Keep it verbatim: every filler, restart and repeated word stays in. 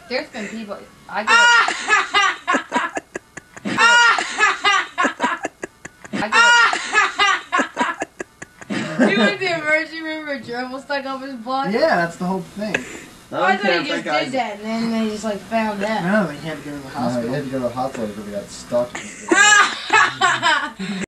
There's been people. I get. I get. You went to the emergency room where gerbil stuck up his butt? Yeah, that's the whole thing. Oh, I thought he just did that, and then they just like found that. No, they had to go to the hospital. No, you had to go to the hospital because they got stuck.